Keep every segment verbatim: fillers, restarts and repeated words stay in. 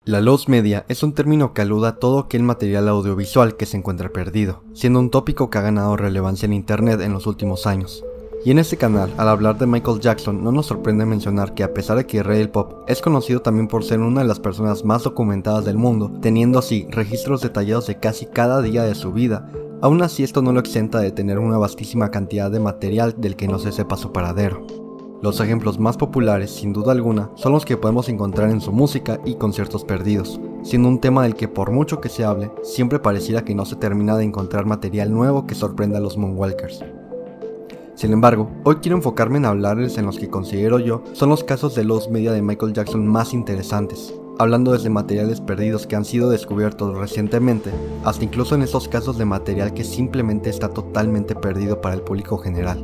La lost media es un término que alude a todo aquel material audiovisual que se encuentra perdido, siendo un tópico que ha ganado relevancia en internet en los últimos años. Y en este canal, al hablar de Michael Jackson, no nos sorprende mencionar que a pesar de que el rey del pop es conocido también por ser una de las personas más documentadas del mundo, teniendo así registros detallados de casi cada día de su vida, aún así esto no lo exenta de tener una vastísima cantidad de material del que no se sepa su paradero. Los ejemplos más populares, sin duda alguna, son los que podemos encontrar en su música y conciertos perdidos, siendo un tema del que por mucho que se hable, siempre pareciera que no se termina de encontrar material nuevo que sorprenda a los Moonwalkers. Sin embargo, hoy quiero enfocarme en hablarles en los que considero yo son los casos de lost media de Michael Jackson más interesantes, hablando desde materiales perdidos que han sido descubiertos recientemente, hasta incluso en esos casos de material que simplemente está totalmente perdido para el público general.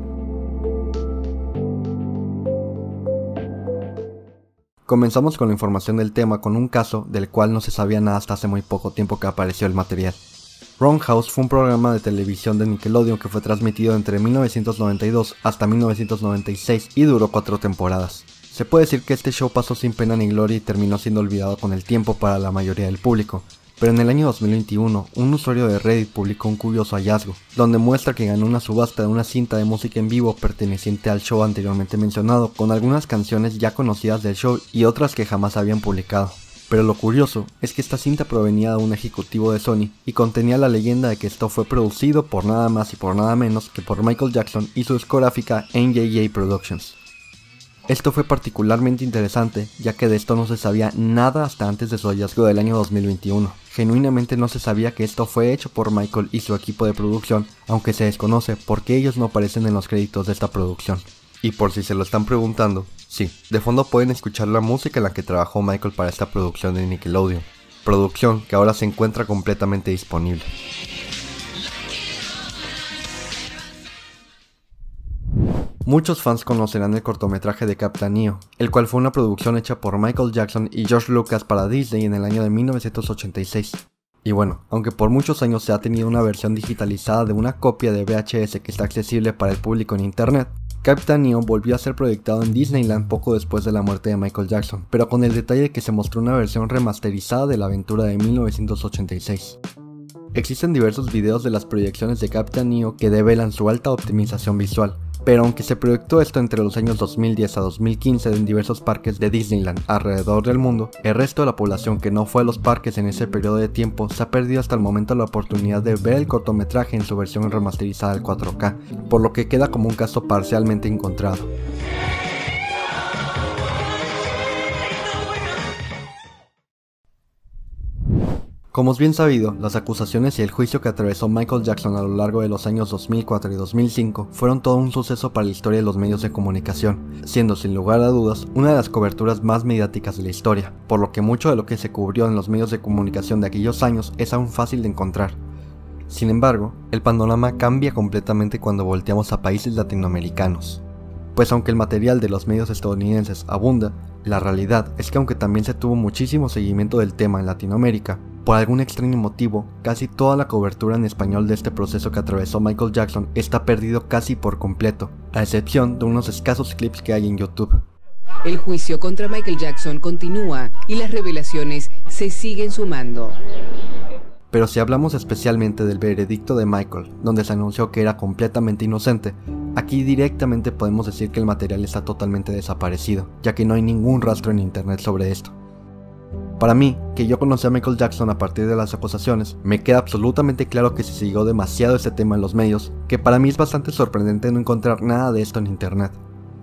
Comenzamos con la información del tema con un caso del cual no se sabía nada hasta hace muy poco tiempo que apareció el material. Roundhouse fue un programa de televisión de Nickelodeon que fue transmitido entre mil novecientos noventa y dos hasta mil novecientos noventa y seis y duró cuatro temporadas. Se puede decir que este show pasó sin pena ni gloria y terminó siendo olvidado con el tiempo para la mayoría del público, pero en el año dos mil veintiuno un usuario de Reddit publicó un curioso hallazgo, donde muestra que ganó una subasta de una cinta de música en vivo perteneciente al show anteriormente mencionado, con algunas canciones ya conocidas del show y otras que jamás habían publicado. Pero lo curioso es que esta cinta provenía de un ejecutivo de Sony y contenía la leyenda de que esto fue producido por nada más y por nada menos que por Michael Jackson y su discográfica N J J Productions. Esto fue particularmente interesante, ya que de esto no se sabía nada hasta antes de su hallazgo del año dos mil veintiuno. Genuinamente no se sabía que esto fue hecho por Michael y su equipo de producción, aunque se desconoce por qué ellos no aparecen en los créditos de esta producción. Y por si se lo están preguntando, sí, de fondo pueden escuchar la música en la que trabajó Michael para esta producción de Nickelodeon, producción que ahora se encuentra completamente disponible. Muchos fans conocerán el cortometraje de Captain E O, el cual fue una producción hecha por Michael Jackson y George Lucas para Disney en el año de mil novecientos ochenta y seis. Y bueno, aunque por muchos años se ha tenido una versión digitalizada de una copia de V H S que está accesible para el público en internet, Captain E O volvió a ser proyectado en Disneyland poco después de la muerte de Michael Jackson, pero con el detalle de que se mostró una versión remasterizada de la aventura de mil novecientos ochenta y seis. Existen diversos videos de las proyecciones de Captain E O que develan su alta optimización visual, pero aunque se proyectó esto entre los años dos mil diez a dos mil quince en diversos parques de Disneyland alrededor del mundo, el resto de la población que no fue a los parques en ese periodo de tiempo se ha perdido hasta el momento la oportunidad de ver el cortometraje en su versión remasterizada al cuatro K, por lo que queda como un caso parcialmente encontrado. Como es bien sabido, las acusaciones y el juicio que atravesó Michael Jackson a lo largo de los años dos mil cuatro y dos mil cinco fueron todo un suceso para la historia de los medios de comunicación, siendo sin lugar a dudas una de las coberturas más mediáticas de la historia, por lo que mucho de lo que se cubrió en los medios de comunicación de aquellos años es aún fácil de encontrar. Sin embargo, el panorama cambia completamente cuando volteamos a países latinoamericanos. Pues aunque el material de los medios estadounidenses abunda, la realidad es que aunque también se tuvo muchísimo seguimiento del tema en Latinoamérica, por algún extraño motivo, casi toda la cobertura en español de este proceso que atravesó Michael Jackson está perdido casi por completo, a excepción de unos escasos clips que hay en YouTube. El juicio contra Michael Jackson continúa y las revelaciones se siguen sumando. Pero si hablamos especialmente del veredicto de Michael, donde se anunció que era completamente inocente, aquí directamente podemos decir que el material está totalmente desaparecido, ya que no hay ningún rastro en internet sobre esto. Para mí, que yo conocí a Michael Jackson a partir de las acusaciones, me queda absolutamente claro que se siguió demasiado este tema en los medios, que para mí es bastante sorprendente no encontrar nada de esto en internet.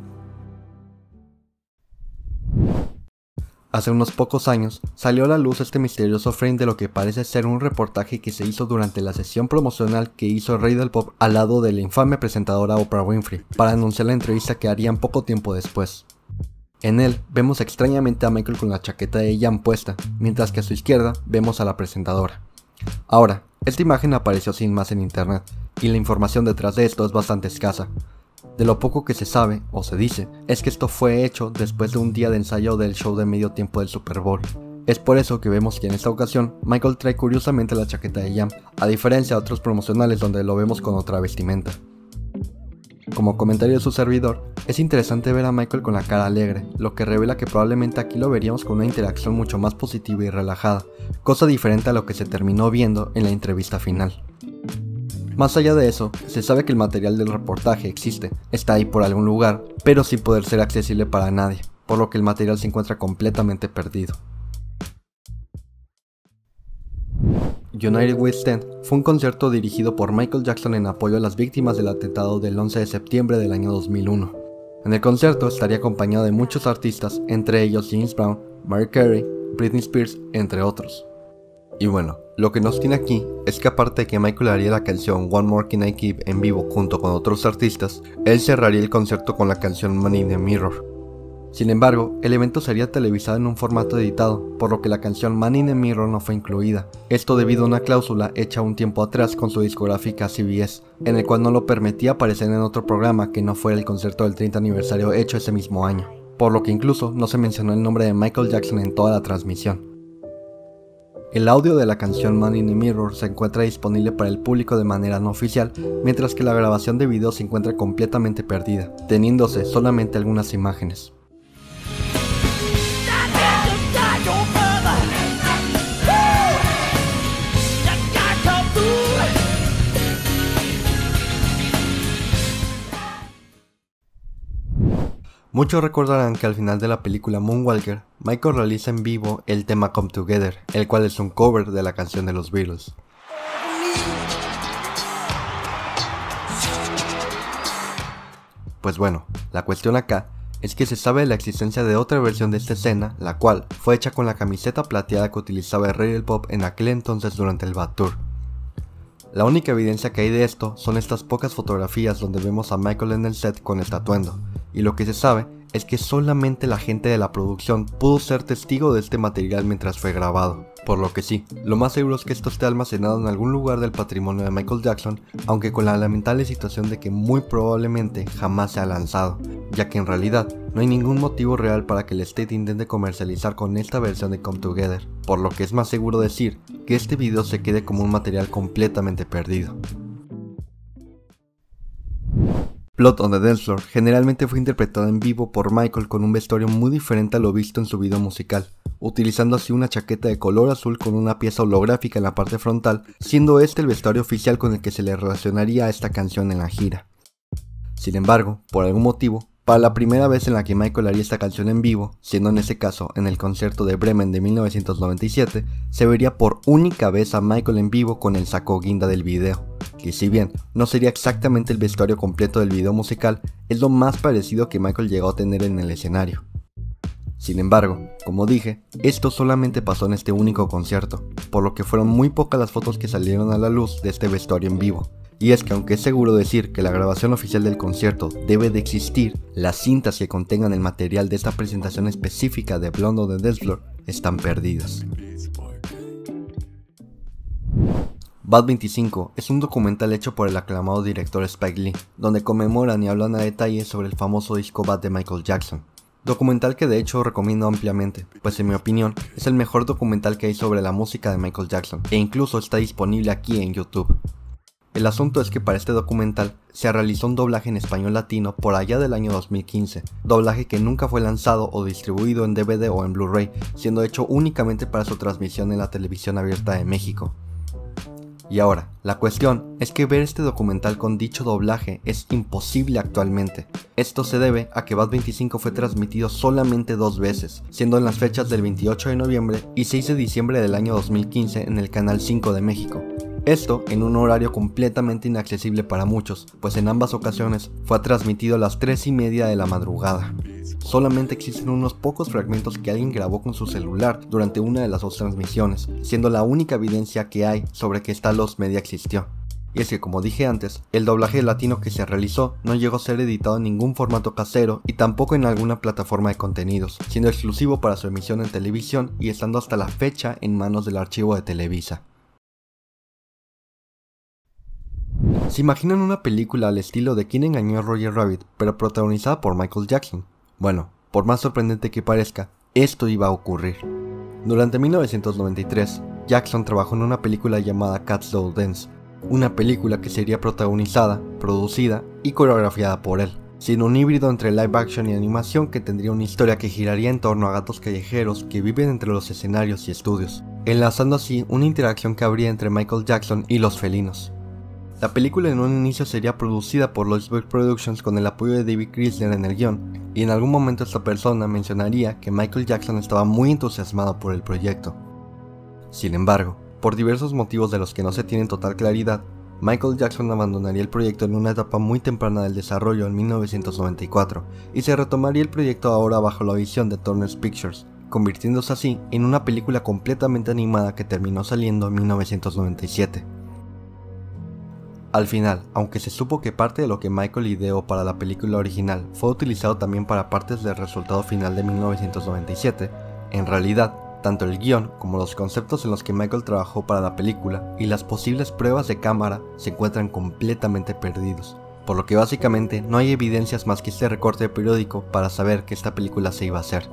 Hace unos pocos años, salió a la luz este misterioso frame de lo que parece ser un reportaje que se hizo durante la sesión promocional que hizo el rey del pop al lado de la infame presentadora Oprah Winfrey, para anunciar la entrevista que harían poco tiempo después. En él vemos extrañamente a Michael con la chaqueta de Jam puesta, mientras que a su izquierda vemos a la presentadora. Ahora, esta imagen apareció sin más en internet, y la información detrás de esto es bastante escasa. De lo poco que se sabe, o se dice, es que esto fue hecho después de un día de ensayo del show de medio tiempo del Super Bowl. Es por eso que vemos que en esta ocasión, Michael trae curiosamente la chaqueta de Jam, a diferencia de otros promocionales donde lo vemos con otra vestimenta. Como comentario de su servidor, es interesante ver a Michael con la cara alegre, lo que revela que probablemente aquí lo veríamos con una interacción mucho más positiva y relajada, cosa diferente a lo que se terminó viendo en la entrevista final. Más allá de eso, se sabe que el material del reportaje existe, está ahí por algún lugar, pero sin poder ser accesible para nadie, por lo que el material se encuentra completamente perdido. United We Stand fue un concierto dirigido por Michael Jackson en apoyo a las víctimas del atentado del once de septiembre del año dos mil uno. En el concierto estaría acompañado de muchos artistas, entre ellos James Brown, Mariah Carey, Britney Spears, entre otros. Y bueno, lo que nos tiene aquí es que aparte de que Michael haría la canción One More Can I Give en vivo junto con otros artistas, él cerraría el concierto con la canción Man in the Mirror. Sin embargo, el evento sería televisado en un formato editado, por lo que la canción Man in the Mirror no fue incluida, esto debido a una cláusula hecha un tiempo atrás con su discográfica C B S, en el cual no lo permitía aparecer en otro programa que no fuera el concierto del treinta aniversario hecho ese mismo año, por lo que incluso no se mencionó el nombre de Michael Jackson en toda la transmisión. El audio de la canción Man in the Mirror se encuentra disponible para el público de manera no oficial, mientras que la grabación de video se encuentra completamente perdida, teniéndose solamente algunas imágenes. Muchos recordarán que al final de la película Moonwalker, Michael realiza en vivo el tema Come Together, el cual es un cover de la canción de los Beatles. Pues bueno, la cuestión acá es que se sabe de la existencia de otra versión de esta escena, la cual fue hecha con la camiseta plateada que utilizaba el rey del pop en aquel entonces durante el Bad Tour. La única evidencia que hay de esto son estas pocas fotografías donde vemos a Michael en el set con este atuendo, y lo que se sabe es que solamente la gente de la producción pudo ser testigo de este material mientras fue grabado. Por lo que sí, lo más seguro es que esto esté almacenado en algún lugar del patrimonio de Michael Jackson, aunque con la lamentable situación de que muy probablemente jamás se ha lanzado, ya que en realidad no hay ningún motivo real para que el State intente comercializar con esta versión de Come Together, por lo que es más seguro decir que este video se quede como un material completamente perdido. Blood on the Dance Floor generalmente fue interpretada en vivo por Michael con un vestuario muy diferente a lo visto en su video musical, utilizando así una chaqueta de color azul con una pieza holográfica en la parte frontal, siendo este el vestuario oficial con el que se le relacionaría a esta canción en la gira. Sin embargo, por algún motivo, para la primera vez en la que Michael haría esta canción en vivo, siendo en ese caso en el concierto de Bremen de mil novecientos noventa y siete, se vería por única vez a Michael en vivo con el saco guinda del video, que si bien no sería exactamente el vestuario completo del video musical, es lo más parecido que Michael llegó a tener en el escenario. Sin embargo, como dije, esto solamente pasó en este único concierto, por lo que fueron muy pocas las fotos que salieron a la luz de este vestuario en vivo. Y es que aunque es seguro decir que la grabación oficial del concierto debe de existir, las cintas que contengan el material de esta presentación específica de Blood on the Dance Floor están perdidas. Bad veinticinco es un documental hecho por el aclamado director Spike Lee, donde conmemoran y hablan a detalle sobre el famoso disco Bad de Michael Jackson. Documental que de hecho recomiendo ampliamente, pues en mi opinión es el mejor documental que hay sobre la música de Michael Jackson, e incluso está disponible aquí en YouTube. El asunto es que para este documental se realizó un doblaje en español latino por allá del año dos mil quince, doblaje que nunca fue lanzado o distribuido en D V D o en Blu-ray, siendo hecho únicamente para su transmisión en la televisión abierta de México. Y ahora, la cuestión es que ver este documental con dicho doblaje es imposible actualmente. Esto se debe a que Bad veinticinco fue transmitido solamente dos veces, siendo en las fechas del veintiocho de noviembre y seis de diciembre del año dos mil quince en el canal cinco de México. Esto en un horario completamente inaccesible para muchos, pues en ambas ocasiones fue transmitido a las tres y media de la madrugada. Solamente existen unos pocos fragmentos que alguien grabó con su celular durante una de las dos transmisiones, siendo la única evidencia que hay sobre que esta Lost Media existió. Y es que, como dije antes, el doblaje latino que se realizó no llegó a ser editado en ningún formato casero y tampoco en alguna plataforma de contenidos, siendo exclusivo para su emisión en televisión y estando hasta la fecha en manos del archivo de Televisa. ¿Se imaginan una película al estilo de Quién engañó a Roger Rabbit, pero protagonizada por Michael Jackson? Bueno, por más sorprendente que parezca, esto iba a ocurrir. Durante mil novecientos noventa y tres, Jackson trabajó en una película llamada Cats Don't Dance, una película que sería protagonizada, producida y coreografiada por él, siendo un híbrido entre live action y animación que tendría una historia que giraría en torno a gatos callejeros que viven entre los escenarios y estudios, enlazando así una interacción que habría entre Michael Jackson y los felinos. La película en un inicio sería producida por Loisberg Productions con el apoyo de David Chrysler en el guión, y en algún momento esta persona mencionaría que Michael Jackson estaba muy entusiasmado por el proyecto. Sin embargo, por diversos motivos de los que no se tiene total claridad, Michael Jackson abandonaría el proyecto en una etapa muy temprana del desarrollo en mil novecientos noventa y cuatro, y se retomaría el proyecto ahora bajo la visión de Turner Pictures, convirtiéndose así en una película completamente animada que terminó saliendo en mil novecientos noventa y siete. Al final, aunque se supo que parte de lo que Michael ideó para la película original fue utilizado también para partes del resultado final de mil novecientos noventa y siete, en realidad, tanto el guión como los conceptos en los que Michael trabajó para la película y las posibles pruebas de cámara se encuentran completamente perdidos, por lo que básicamente no hay evidencias más que este recorte periódico para saber que esta película se iba a hacer.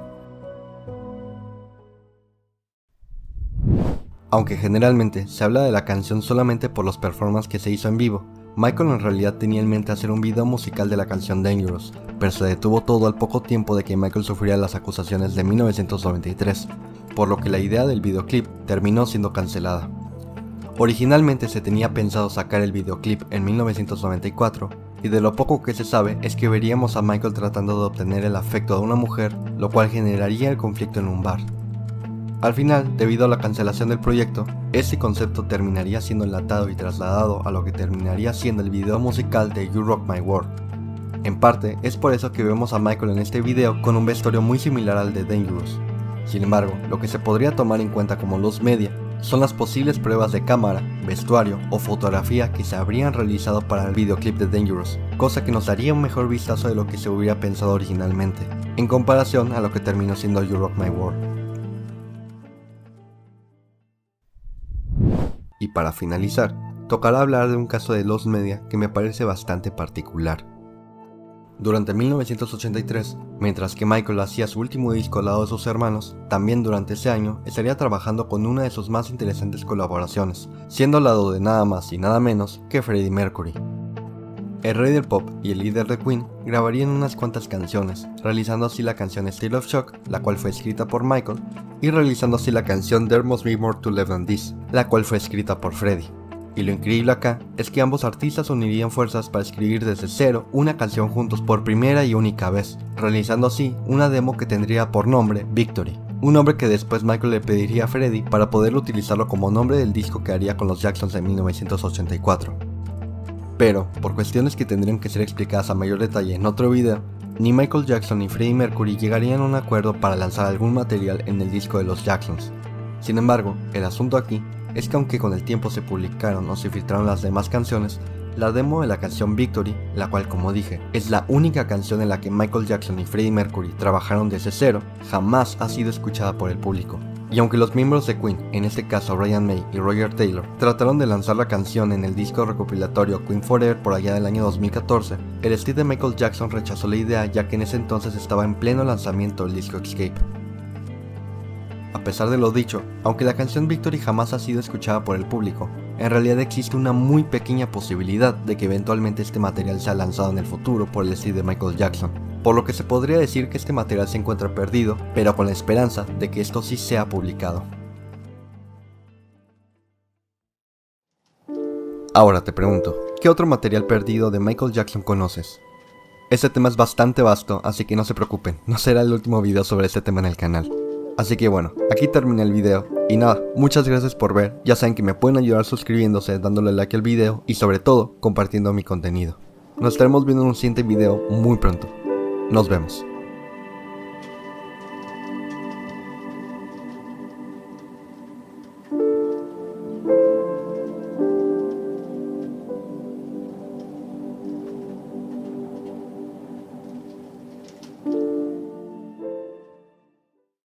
Aunque generalmente se habla de la canción solamente por los performances que se hizo en vivo, Michael en realidad tenía en mente hacer un video musical de la canción Dangerous, pero se detuvo todo al poco tiempo de que Michael sufriera las acusaciones de mil novecientos noventa y tres, por lo que la idea del videoclip terminó siendo cancelada. Originalmente se tenía pensado sacar el videoclip en mil novecientos noventa y cuatro, y de lo poco que se sabe es que veríamos a Michael tratando de obtener el afecto de una mujer, lo cual generaría el conflicto en un bar. Al final, debido a la cancelación del proyecto, este concepto terminaría siendo enlatado y trasladado a lo que terminaría siendo el video musical de You Rock My World. En parte, es por eso que vemos a Michael en este video con un vestuario muy similar al de Dangerous. Sin embargo, lo que se podría tomar en cuenta como luz media son las posibles pruebas de cámara, vestuario o fotografía que se habrían realizado para el videoclip de Dangerous, cosa que nos daría un mejor vistazo de lo que se hubiera pensado originalmente, en comparación a lo que terminó siendo You Rock My World. Y para finalizar, tocará hablar de un caso de los media que me parece bastante particular. Durante mil novecientos ochenta y tres, mientras que Michael hacía su último disco al lado de sus hermanos, también durante ese año estaría trabajando con una de sus más interesantes colaboraciones, siendo al lado de nada más y nada menos que Freddie Mercury. El rey del pop y el líder de Queen grabarían unas cuantas canciones, realizando así la canción Still of Shock, la cual fue escrita por Michael, y realizando así la canción There Must Be More to Life Than This, la cual fue escrita por Freddie. Y lo increíble acá es que ambos artistas unirían fuerzas para escribir desde cero una canción juntos por primera y única vez, realizando así una demo que tendría por nombre Victory, un nombre que después Michael le pediría a Freddie para poder utilizarlo como nombre del disco que haría con los Jacksons en mil novecientos ochenta y cuatro. Pero, por cuestiones que tendrían que ser explicadas a mayor detalle en otro video, ni Michael Jackson ni Freddie Mercury llegarían a un acuerdo para lanzar algún material en el disco de los Jacksons. Sin embargo, el asunto aquí es que aunque con el tiempo se publicaron o se filtraron las demás canciones, la demo de la canción Victory, la cual como dije es la única canción en la que Michael Jackson y Freddie Mercury trabajaron desde cero, jamás ha sido escuchada por el público. Y aunque los miembros de Queen, en este caso Brian May y Roger Taylor, trataron de lanzar la canción en el disco recopilatorio Queen Forever por allá del año dos mil catorce, el estilo de Michael Jackson rechazó la idea ya que en ese entonces estaba en pleno lanzamiento del disco Escape. A pesar de lo dicho, aunque la canción Victory jamás ha sido escuchada por el público, en realidad existe una muy pequeña posibilidad de que eventualmente este material sea lanzado en el futuro por el estilo de Michael Jackson, por lo que se podría decir que este material se encuentra perdido, pero con la esperanza de que esto sí sea publicado. Ahora te pregunto, ¿qué otro material perdido de Michael Jackson conoces? Este tema es bastante vasto, así que no se preocupen, no será el último video sobre este tema en el canal. Así que bueno, aquí termina el video, y nada, muchas gracias por ver, ya saben que me pueden ayudar suscribiéndose, dándole like al video, y sobre todo, compartiendo mi contenido. Nos estaremos viendo en un siguiente video muy pronto. Nos vemos.